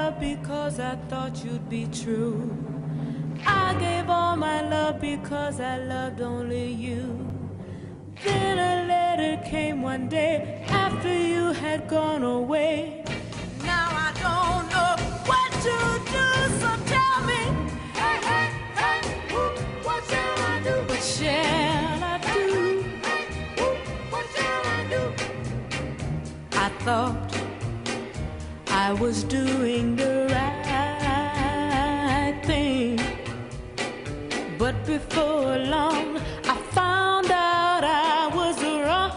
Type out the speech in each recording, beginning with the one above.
love because I thought you'd be true. I gave all my love because I loved only you. Then a letter came one day after you had gone away. Now I don't know what to do, so tell me, hey, hey, hey, what shall I do? What shall I do? Hey, what shall I do? I thought I was doing the right thing, but before long I found out I was wrong.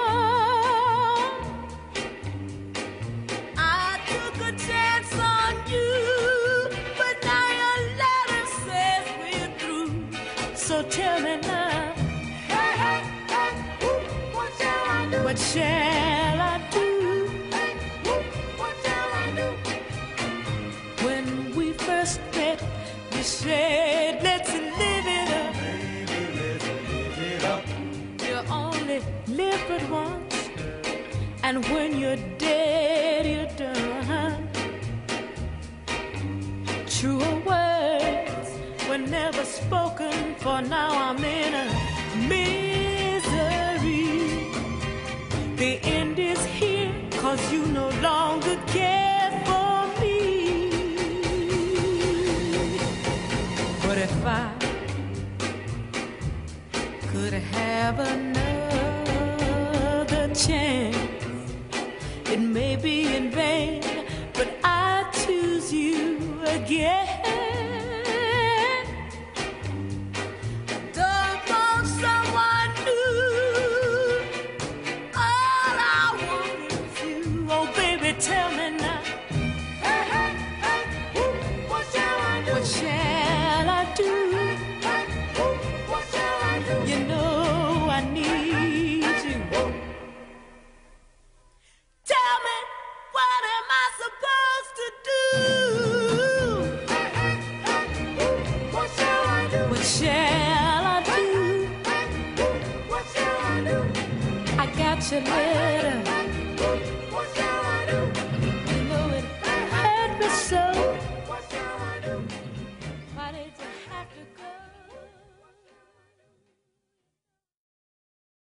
I took a chance on you, but now your letter says we're through. So tell me now, hey, hey, hey, what shall I do? What shall I do? You said, let's live it up. Baby, let's live it up. You only live but once, and when you're dead, you're done. Truer words were never spoken, for now I'm in a misery. The end is here, 'cause you no longer care for me. But if I could have another chance, it may be in vain, but I choose you again. Don't want someone new. All I want is you. Oh, baby, tell me now. Hey, hey, hey, what shall I do? What shall I do? Hey, what shall I do? You know I need you. Tell me, what am I supposed to do? Hey, hey, hey, what shall I do? What shall I do? Hey, what shall I do? I got your letter.